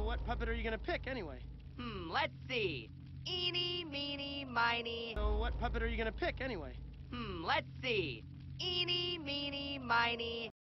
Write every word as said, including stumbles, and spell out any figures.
what puppet are you gonna pick, anyway? Hmm, let's see. Eeny, meeny, miny. So what puppet are you gonna pick, anyway? Hmm, let's see. Eeny, meeny, miny.